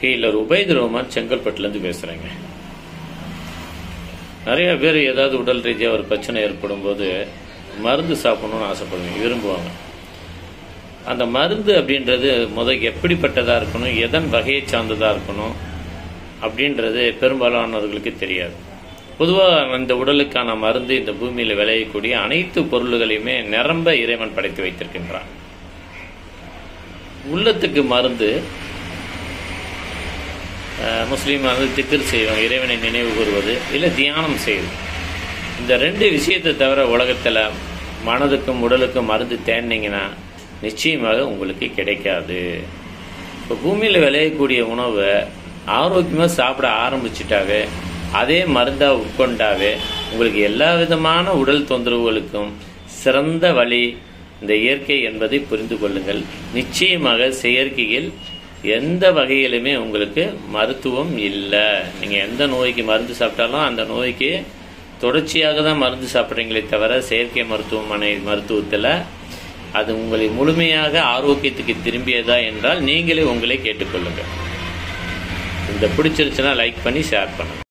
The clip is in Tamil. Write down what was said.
ஹீலர் உபைத் ரஹ்மான் செங்கல்பட்டுலேருந்து பேசுகிறேங்க. நிறைய பேர் ஏதாவது உடல் ரீதியாக ஒரு பிரச்சனை ஏற்படும் போது மருந்து சாப்பிடணும்னு ஆசைப்படுவீங்க, விரும்புவாங்க. அந்த மருந்து அப்படின்றது எப்படிப்பட்டதாக இருக்கணும், எதன் வகையை சார்ந்ததாக இருக்கணும் அப்படின்றது பெரும்பாலானவர்களுக்கு தெரியாது. பொதுவாக இந்த உடலுக்கான மருந்து இந்த பூமியில் விளையக்கூடிய அனைத்து பொருள்களையுமே நிரம்ப இறைவன் படைத்து வைத்திருக்கின்றான். உள்ளத்துக்கு மருந்து முஸ்லீம் திக்ர் செய்வாங்க, இறைவனை நினைவு கூறுவது, இல்லை தியானம் செய்வது. இந்த ரெண்டு விஷயத்தை தவிர உலகத்தில் மனதுக்கும் உடலுக்கும் மருந்து தேடினீங்கன்னா நிச்சயமாக உங்களுக்கு கிடைக்காது. இப்போ பூமியில் விளையக்கூடிய உணவை ஆரோக்கியமாக சாப்பிட ஆரம்பிச்சிட்டாவே, அதே மருந்தாக உட்கொண்டாவே உங்களுக்கு எல்லா விதமான உடல் தொந்தரவுகளுக்கும் சிறந்த வழி இந்த இயற்கை என்பதை புரிந்து கொள்ளுங்கள். நிச்சயமாக செயற்கையில் எந்த வகையிலுமே உங்களுக்கு மருத்துவம் இல்லை. நீங்கள் எந்த நோய்க்கு மருந்து சாப்பிட்டாலும் அந்த நோய்க்கு தொடர்ச்சியாக தான் மருந்து சாப்பிட்றீங்களே தவிர செயற்கை மருத்துவத்தில் அது உங்களை முழுமையாக ஆரோக்கியத்துக்கு திரும்பியதா என்றால் நீங்களே உங்களை கேட்டுக்கொள்ளுங்கள். இந்த பிடிச்சிருச்சுன்னா லைக் பண்ணி ஷேர் பண்ணுங்கள்.